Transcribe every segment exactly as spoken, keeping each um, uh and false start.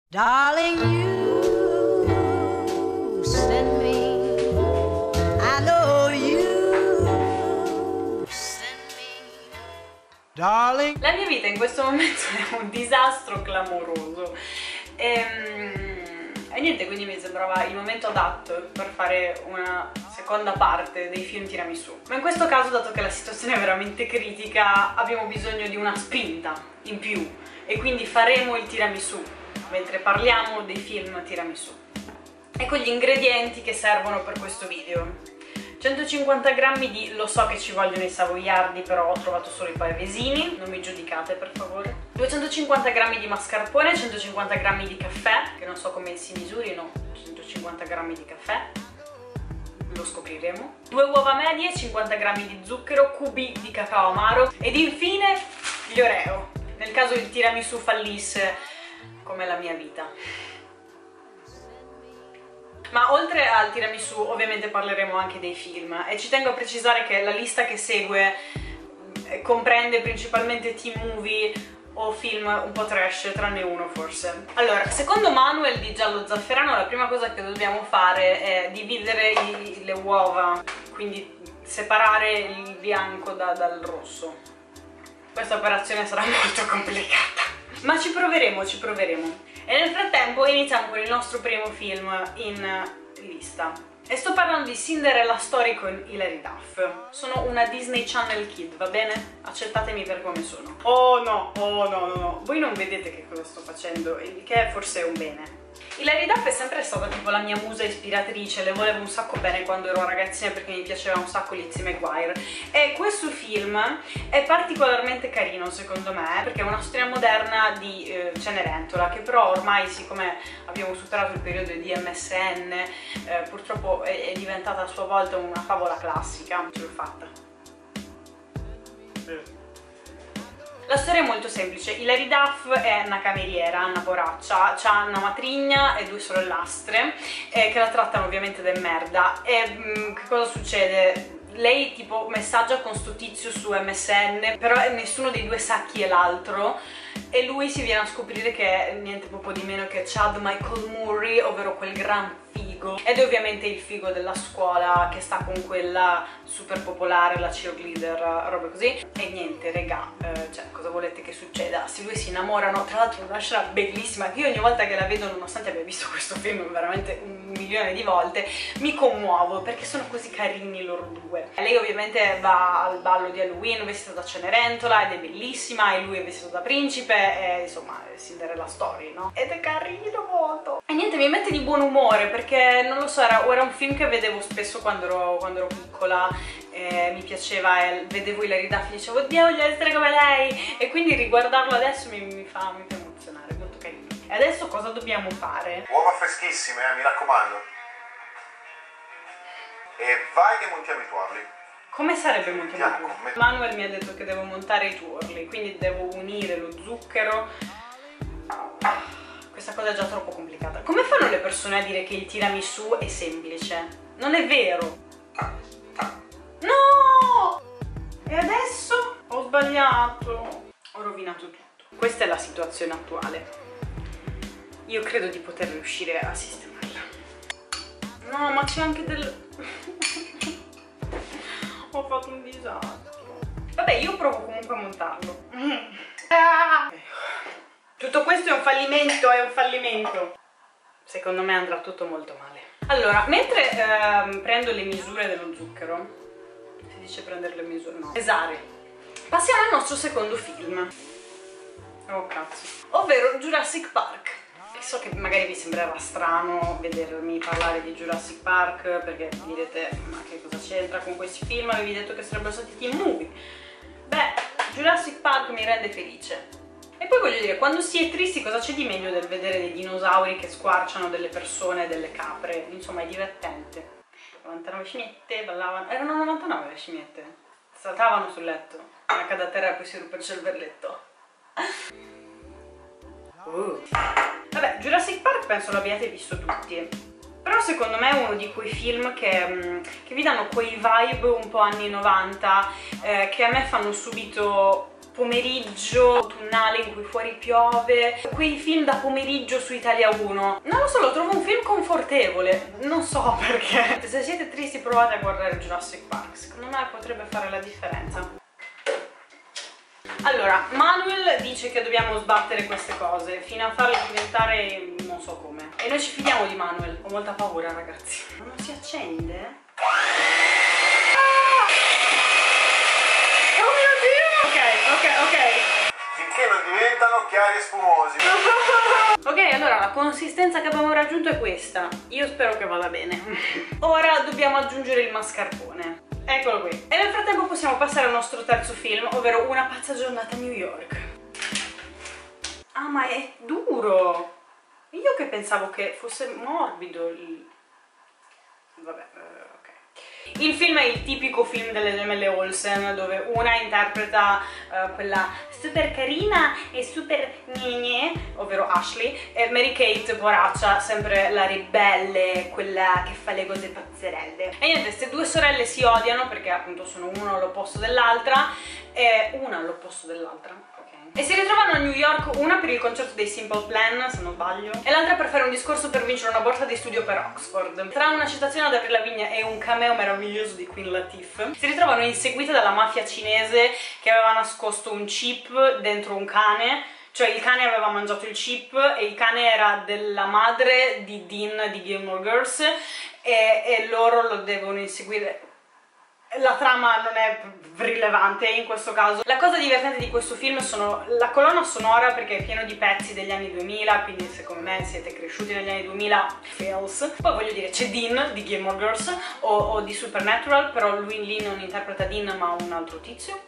Darling, you send me, I know you send me, darling. La mia vita in questo momento è un disastro clamoroso e, e niente, quindi mi sembrava il momento adatto per fare una seconda parte dei film tiramisù. Ma in questo caso, dato che la situazione è veramente critica, abbiamo bisogno di una spinta in più e quindi faremo il tiramisù mentre parliamo dei film tiramisù. Ecco gli ingredienti che servono per questo video. centocinquanta grammi di, lo so che ci vogliono i savoiardi, però ho trovato solo i pavesini, non mi giudicate per favore. duecentocinquanta grammi di mascarpone, centocinquanta grammi di caffè, che non so come si misurino centocinquanta grammi di caffè, lo scopriremo. Due uova medie, cinquanta grammi di zucchero, cubi di cacao amaro ed infine gli oreo, nel caso il tiramisù fallisse come la mia vita. Ma oltre al tiramisù ovviamente parleremo anche dei film e ci tengo a precisare che la lista che segue comprende principalmente teen movie o film un po' trash, tranne uno forse. Allora, secondo Manuel di Giallo Zafferano la prima cosa che dobbiamo fare è dividere i, le uova, quindi separare il bianco da, dal rosso. Questa operazione sarà molto complicata, ma ci proveremo, ci proveremo. E nel frattempo iniziamo con il nostro primo film in lista. E sto parlando di Cinderella Story con Hilary Duff. Sono una Disney Channel Kid, va bene? Accettatemi per come sono. Oh no, oh no, no, no. Voi non vedete che cosa sto facendo, il che forse è un bene. Hilary Duff è sempre stata tipo la mia musa ispiratrice, le volevo un sacco bene quando ero ragazzina perché mi piaceva un sacco Lizzie McGuire. E questo film è particolarmente carino secondo me, perché è una storia moderna di eh, Cenerentola, che però ormai, siccome abbiamo superato il periodo di M S N, eh, purtroppo è, è diventata a sua volta una favola classica. Ce l'ho fatta. Mm. La storia è molto semplice. Hilary Duff è una cameriera, una poraccia, ha una matrigna e due sorellastre eh, che la trattano ovviamente del merda. E mh, che cosa succede? Lei tipo messaggia con sto tizio su M S N, però nessuno dei due sa chi è l'altro e lui si viene a scoprire che è niente poco di meno che Chad Michael Murray, ovvero quel gran figo, ed è ovviamente il figo della scuola che sta con quella super popolare, la cheerleader, roba così. E niente, regà, eh, cioè cosa volete che succeda? Se due si innamorano, tra l'altro una scena bellissima che io ogni volta che la vedo, nonostante abbia visto questo film veramente un milione di volte, mi commuovo perché sono così carini loro due. Lei ovviamente va al ballo di Halloween vestita da Cenerentola ed è bellissima, e lui è vestito da principe, e insomma Cinderella Story, no? Ed è carino molto. E niente, mi mette di buon umore perché non lo so, era, era un film che vedevo spesso quando ero, quando ero piccola, eh, mi piaceva, e vedevo Hilary Duff e dicevo oddio voglio essere come lei, e quindi riguardarlo adesso mi, mi, fa, mi fa emozionare, molto carino. E adesso cosa dobbiamo fare? Uova freschissime, eh, mi raccomando. E vai che montiamo i tuorli. Come sarebbe montato il tuorlo? Manuel mi ha detto che devo montare i tuorli, quindi devo unire lo zucchero. Questa cosa è già troppo complicata. Come fanno le persone a dire che il tiramisù è semplice? Non è vero. No! E adesso ho sbagliato. Ho rovinato tutto. Questa è la situazione attuale. Io credo di poter riuscire a sistemarla. No, ma c'è anche del... Ho fatto un disastro. Vabbè, io provo comunque a montarlo. Ah! Tutto questo è un fallimento, è un fallimento. Secondo me andrà tutto molto male. Allora, mentre ehm, prendo le misure dello zucchero, si dice prendere le misure, no, pesare, passiamo al nostro secondo film. Oh cazzo. Ovvero Jurassic Park. So che magari vi sembrerà strano vedermi parlare di Jurassic Park perché direte ma che cosa c'entra con questi film, avevi detto che sarebbero stati teen movie. Beh, Jurassic Park mi rende felice. E poi voglio dire, quando si è tristi cosa c'è di meglio del vedere dei dinosauri che squarciano delle persone e delle capre? Insomma è divertente. novantanove scimmiette ballavano, erano novantanove le scimmiette, saltavano sul letto, una cadatera a cui si ruppe il cervelletto. Uh. Vabbè, Jurassic Park penso l'abbiate visto tutti, però secondo me è uno di quei film che, che vi danno quei vibe un po' anni novanta, eh, che a me fanno subito pomeriggio autunnale in cui fuori piove, quei film da pomeriggio su Italia uno. Non lo so, lo trovo un film confortevole, non so perché. Se siete tristi provate a guardare Jurassic Park, secondo me potrebbe fare la differenza. Allora, Manuel dice che dobbiamo sbattere queste cose fino a farle diventare non so come. E noi ci fidiamo di Manuel. Ho molta paura, ragazzi. Non si accende? Oh mio Dio! Ok, ok, ok. Finché non diventano chiari e spumosi. Ok, allora la consistenza che abbiamo raggiunto è questa. Io spero che vada bene. Ora dobbiamo aggiungere il mascarpone. Eccolo qui. E nel frattempo possiamo passare al nostro terzo film, ovvero Una pazza giornata a New York. Ah, ma è duro! Io che pensavo che fosse morbido il... Vabbè, uh, ok. Il film è il tipico film delle gemelle Olsen, dove una interpreta uh, quella super carina e super gne, ovvero Ashley, e Mary Kate, poraccia, sempre la ribelle, quella che fa le cose pazzerelle. E niente, queste due sorelle si odiano perché appunto sono una all'opposto dell'altra, e una all'opposto dell'altra. E si ritrovano a New York, una per il concerto dei Simple Plan, se non sbaglio, e l'altra per fare un discorso per vincere una borsa di studio per Oxford. Tra una citazione ad Avril Lavigne e un cameo meraviglioso di Queen Latifah, si ritrovano inseguite dalla mafia cinese che aveva nascosto un chip dentro un cane. Cioè il cane aveva mangiato il chip e il cane era della madre di Dean di Gilmore Girls, e, e loro lo devono inseguire. La trama non è rilevante in questo caso. La cosa divertente di questo film sono la colonna sonora, perché è pieno di pezzi degli anni duemila, quindi secondo me siete cresciuti negli anni duemila, fails. Poi voglio dire, c'è Dean di Gilmore Girls o, o di Supernatural, però lui lì non interpreta Dean ma un altro tizio.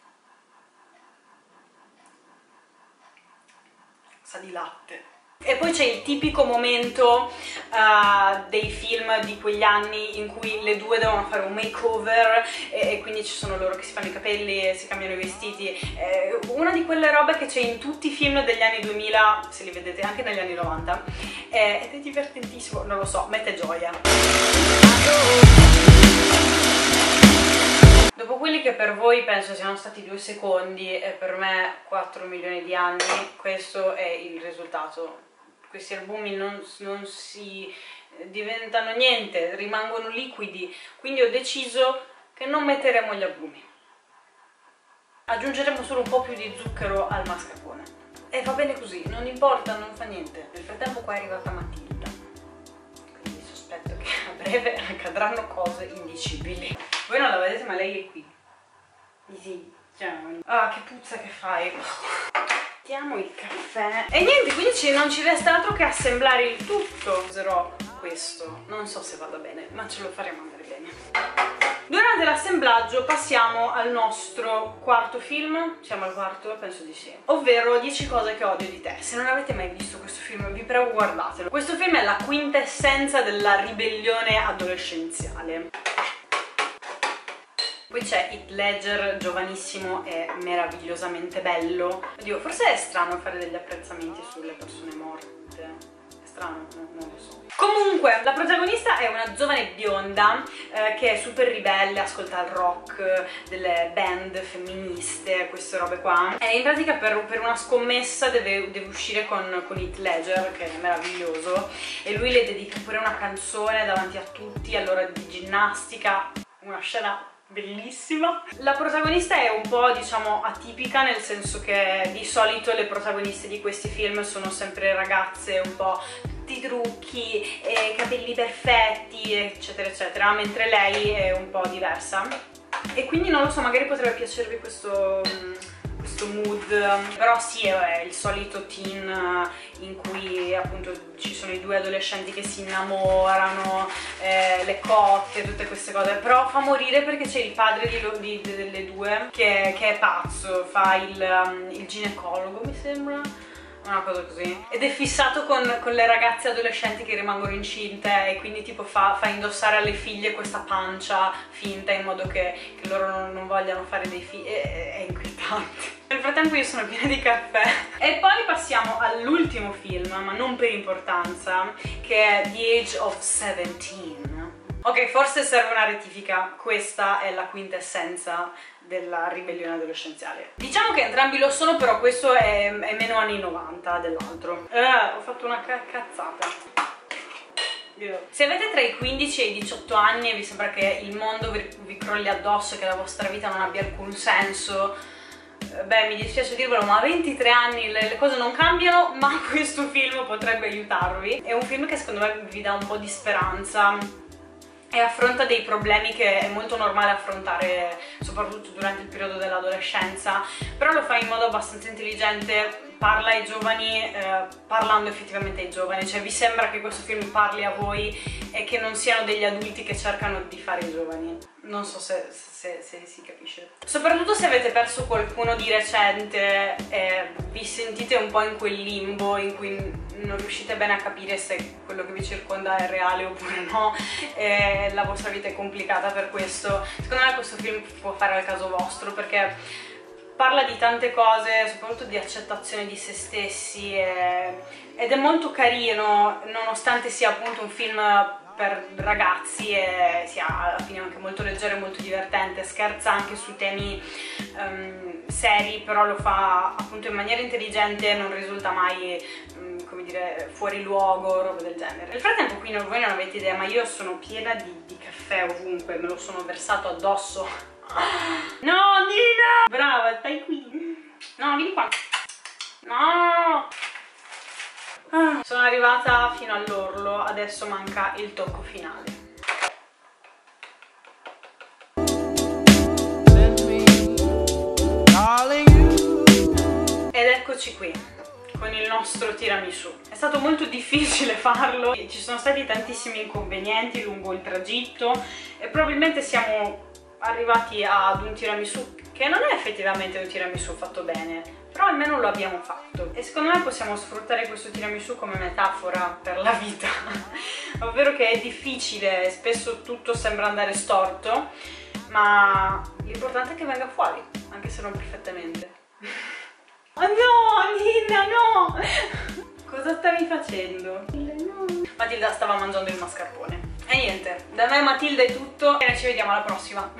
Sa di latte. E poi c'è il tipico momento uh, dei film di quegli anni in cui le due devono fare un makeover e, e quindi ci sono loro che si fanno i capelli e si cambiano i vestiti. Eh, una di quelle robe che c'è in tutti i film degli anni duemila, se li vedete anche negli anni novanta, eh, ed è divertentissimo, non lo so, mette gioia. Dopo quelli che per voi penso siano stati due secondi e per me quattro milioni di anni, questo è il risultato. Questi albumi non, non si diventano niente, rimangono liquidi, quindi ho deciso che non metteremo gli albumi. Aggiungeremo solo un po' più di zucchero al mascarpone. E va bene così, non importa, non fa niente. Nel frattempo qua è arrivata Matilda, quindi sospetto che a breve accadranno cose indicibili. Voi non la vedete ma lei è qui. Sì, ciao. Ah, che puzza che fai. Mettiamo il caffè. E niente, quindi ci, non ci resta altro che assemblare il tutto. Userò questo, non so se vada bene, ma ce lo faremo andare bene. Durante l'assemblaggio passiamo al nostro quarto film. Siamo al quarto? Penso di sì. Ovvero dieci cose che odio di te. Se non avete mai visto questo film, vi prego guardatelo. Questo film è la quintessenza della ribellione adolescenziale. Poi c'è Heath Ledger, giovanissimo e meravigliosamente bello. Oddio, forse è strano fare degli apprezzamenti sulle persone morte. È strano, no, non lo so. Comunque, la protagonista è una giovane bionda eh, che è super ribelle, ascolta il rock, delle band femministe, queste robe qua. E in pratica per, per una scommessa deve, deve uscire con, con Heath Ledger, che è meraviglioso, e lui le dedica pure una canzone davanti a tutti all'ora di ginnastica. Una scena bellissima. La protagonista è un po', diciamo, atipica, nel senso che di solito le protagoniste di questi film sono sempre ragazze un po' tutti trucchi, e capelli perfetti, eccetera eccetera, mentre lei è un po' diversa. E quindi non lo so, magari potrebbe piacervi questo, questo mood, però sì, è il solito teen in cui appunto ci sono i due adolescenti che si innamorano, eh, le cotte, tutte queste cose, però fa morire perché c'è il padre di, di, di, delle due che, che è pazzo, fa il, um, il ginecologo, mi sembra, una cosa così, ed è fissato con, con le ragazze adolescenti che rimangono incinte, e quindi tipo fa, fa indossare alle figlie questa pancia finta in modo che, che loro non, non vogliano fare dei figli. È, è inquietante. Nel frattempo io sono piena di caffè. E poi passiamo all'ultimo film, ma non per importanza, che è The Age of Seventeen. Ok, forse serve una rettifica, questa è la quintessenza della ribellione adolescenziale. Diciamo che entrambi lo sono, però questo è, è meno anni novanta dell'altro. Eh, ho fatto una ca cazzata. Se avete tra i quindici e i diciotto anni e vi sembra che il mondo vi, vi crolli addosso e che la vostra vita non abbia alcun senso, beh, mi dispiace dirvelo, ma a ventitré anni le, le cose non cambiano, ma questo film potrebbe aiutarvi. È un film che secondo me vi dà un po' di speranza e affronta dei problemi che è molto normale affrontare, soprattutto durante il periodo dell'adolescenza, però lo fa in modo abbastanza intelligente, parla ai giovani eh, parlando effettivamente ai giovani, cioè vi sembra che questo film parli a voi e che non siano degli adulti che cercano di fare i giovani. Non so se, se, se si capisce. Soprattutto se avete perso qualcuno di recente e vi sentite un po' in quel limbo in cui non riuscite bene a capire se quello che vi circonda è reale oppure no, e la vostra vita è complicata per questo, secondo me questo film può fare al caso vostro, perché parla di tante cose, soprattutto di accettazione di se stessi, e, ed è molto carino, nonostante sia appunto un film per ragazzi e sia alla fine anche molto leggero e molto divertente, scherza anche su temi um, seri, però lo fa appunto in maniera intelligente, non risulta mai um, come dire fuori luogo, roba del genere. Nel frattempo qui non, voi non avete idea, ma io sono piena di, di caffè ovunque, me lo sono versato addosso. No, Nina! Brava, stai qui. No, vieni qua. No! Ah, sono arrivata fino all'orlo, adesso manca il tocco finale. Ed eccoci qui, con il nostro tiramisù. È stato molto difficile farlo, ci sono stati tantissimi inconvenienti lungo il tragitto e probabilmente siamo arrivati ad un tiramisù che non è effettivamente un tiramisù fatto bene, però almeno lo abbiamo fatto e secondo me possiamo sfruttare questo tiramisù come metafora per la vita ovvero che è difficile, spesso tutto sembra andare storto, ma l'importante è che venga fuori, anche se non perfettamente. Oh no, Nina, no! Cosa stavi facendo? No. Matilda stava mangiando il mascarpone. E niente, da me Matilda è tutto e noi ci vediamo alla prossima.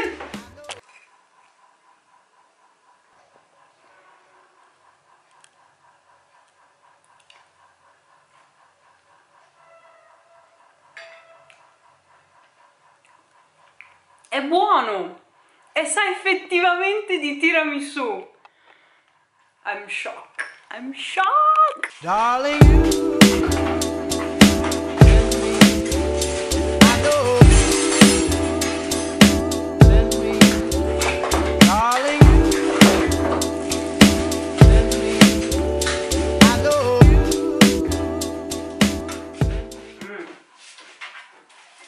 È buono! E sa effettivamente di tiramisù. I'm shocked. I'm shocked! Darling, you